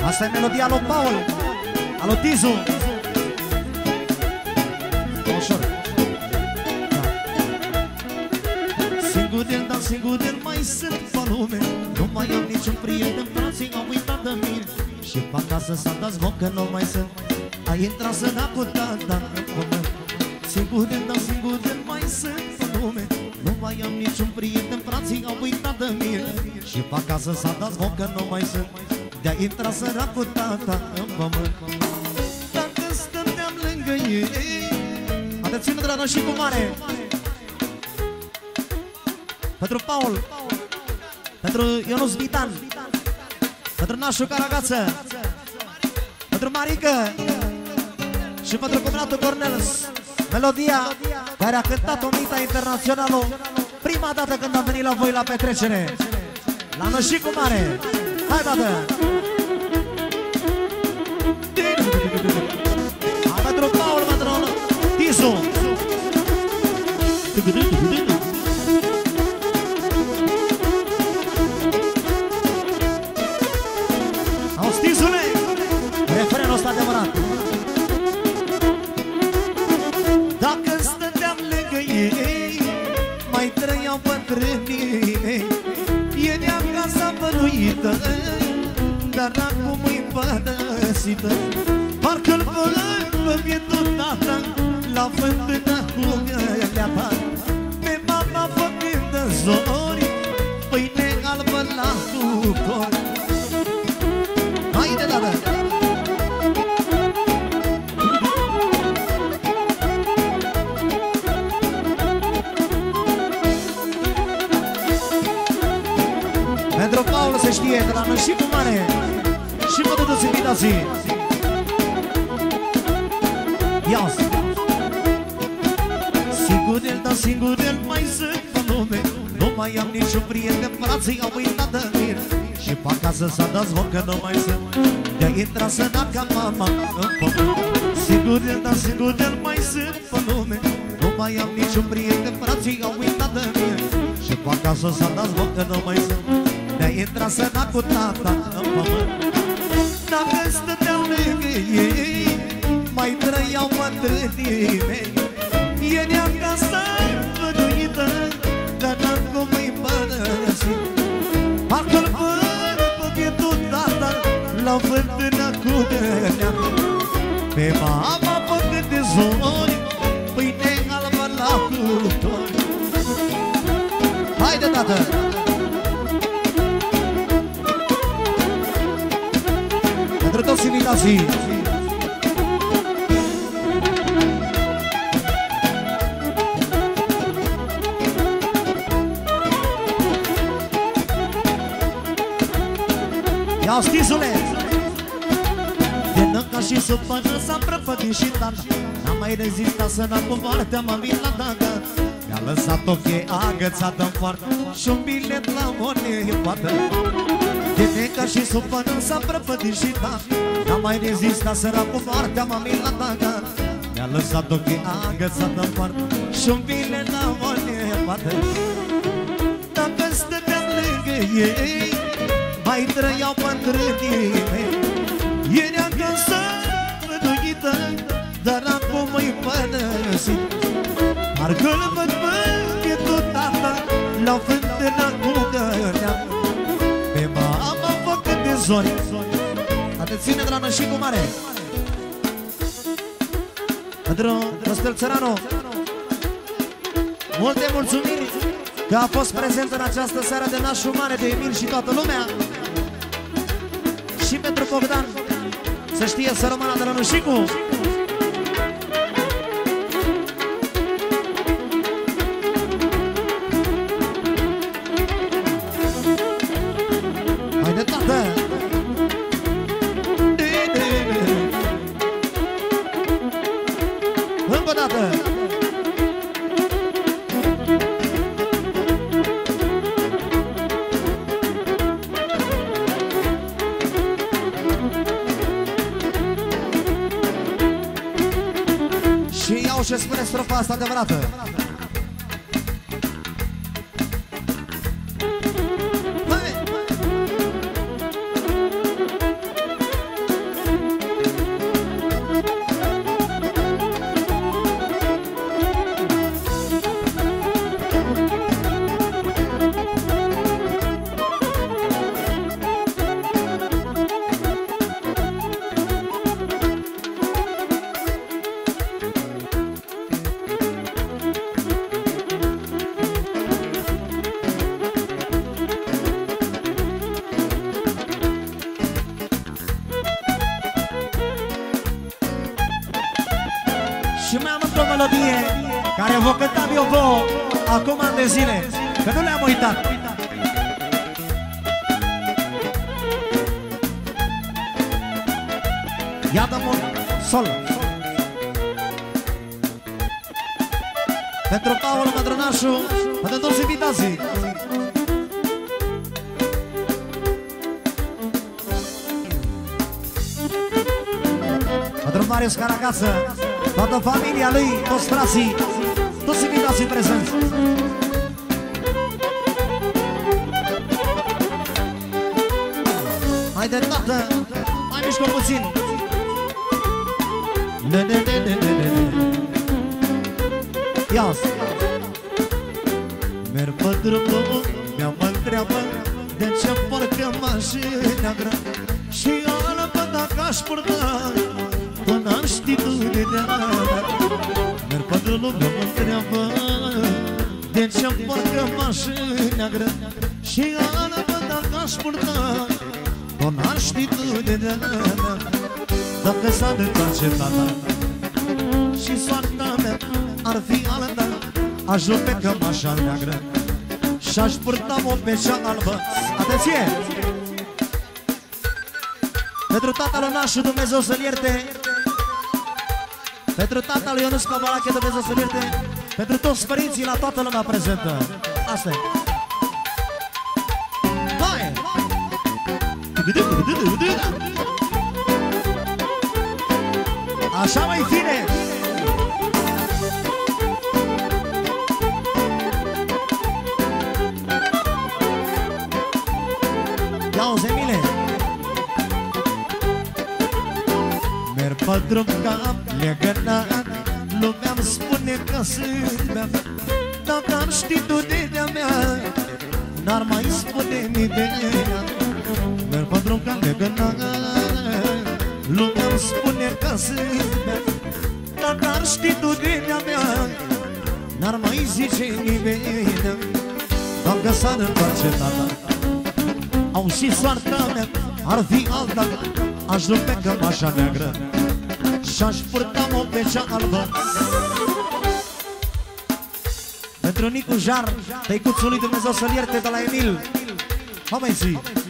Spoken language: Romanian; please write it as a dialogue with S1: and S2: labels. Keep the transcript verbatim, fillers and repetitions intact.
S1: Asta e melodia lui Paul, a lui Tizu. Ușor. Singurel, dar singurel mai sunt pe lume. Nu mai am niciun prieten, frații au uitat de mine. Și pe acasă s-a dat zvoc că nu mai sunt. A intrat săracul tata în pământ. Singurel, dar singurel mai sunt pe lume. Nu mai am niciun prieten, frații au uitat de mine. Și pe acasă s-a dat zvoc că nu mai sunt. De-a intrat săracul tata în pământ. Dacă stăteam lângă ei. Atențiune de la noi și cu mare. Pentru Paul, pentru Ionuț Vitan, pentru Nașu Caragață, pentru Marică și pentru Combinatul Cornelis. Melodia care a cântat-o Mita Internațională prima dată când am venit la voi la petrecere. La noi și cu mare. Hai, bată! Pentru Paul, pentru Tizu. Auzi, Tizule, refrenul ăsta adevărat. Dacă stăteam lângă ei, mai trăiau bătrânii. Ei acasă bănuită, dar acum îi părăsită. Parcă-l văd pe vietul tata la fântână cu gălea ta. Pe mama făcând în zori pâine albă la cuptor. Haide, tată! Pentru Paul se știe de la noi și cu mare. Și vă duceți invitații. Ia-ți! Singurel, dar singurel mai sunt pe lume. Nu mai am niciun prieten, frații au uitat de mine. Și pe acasă s-a dat zvoc că nu mai sunt. De-a intrat sănaca mama în pământ. Singurel, dar singurel mai sunt pe lume. Nu mai am niciun prieten, frații au uitat de mine. Și pe acasă s-a dat zvoc că nu mai sunt. De-a intrat sănacul tata în pământ. Dacă stăteau lângă ei, mai trăiau bătrânii mei. Ieri acasă văduită, dar acum îi părăsit. Parcă-l văd pe vietul tata la fântână cu gălea. Pe mama făcând de zori pâine albă la cuptor. Haide, tată! Pentru toți invitații. Ia-o, Stizule! De năca și supănă s-a prăpădit și tata. N-am mai rezistat să n-am cu moartea, m-am venit la daga. Mi-a lăsat o cheie agățată în poartă și un bilet la monie poată. De năca și supănă s-a prăpădit și tata. N-am mai rezistat să n-am cu moartea, m-am venit la daga. Mi-a lăsat o cheie agățată în poartă și un bilet la monie poată. Dacă stăteam lângă ei, mai trăiau bătrânii mei. Ieri acasă văduită, dar acum îi părăsit. Parcă-l văd pe vietul tata la fântână cu gălea. Pe mama făcând de zori. Atențiune de la noi și cu mare. Pentru Răstel Țăranu, multe mulțumiri că a fost prezent în această seară de nașul mare, de Emil și toată lumea. Și pentru Bogdan, să știe să rămână de la Nușicu. Haide, tată! Încă o dată! Și iau și spune strofa asta adevărată. Și mai am încă o melodie care vă cântam eu vouă acum ani de zile, că nu le-am uitat. Iată-mă un sol pentru Paul Mădrănașu, pentru toți invitații. Pentru Marius Caracață, toată familia lui, toți frații, toți invitații prezenți. Hai de tată, mai mișcă puțin. Ia-ți! Merg pe drumul, mi-am întreabă de ce porcă mașina grea și alăpă dacă aș purta până am știtudinea. Merg pe drumul, mi-am întreabă de ce porcă mașina grea și alăpă dacă aș purta până am știtudinea. Dacă s-ar întoarce tata și soarta mea ar fi alta, aș rupe cămașa neagră și-aș purta-o pe cea albă. Atenție! Pentru tata lui Nașu, Dumnezeu să-l ierte. Pentru tata lui Ionuț Cavalache, Dumnezeu să-l ierte. Pentru toți părinții, la toată lumea prezentă. Asta e. Hai! Așa mai fine! Ia-o-zi, Emile! Merg pe drum cap legănat, lumea-mi spune că sunt mea. Dacă ar ști duderea mea, n-ar mai spune niderea. Merg pe drum cap legănat, lumea-mi spune că sunt mea. Dacă ar ști duderea mea, n-ar mai zice nimeni. Dacă s-ar întoarce tata au și soarta mea ar fi alta, aș rupe cămașa neagră și-aș purta-o pe cea albă. Pentru Nicu Jar, tăicuțul lui Dumnezeu să-l ierte de la Emil. Ha, mai zi!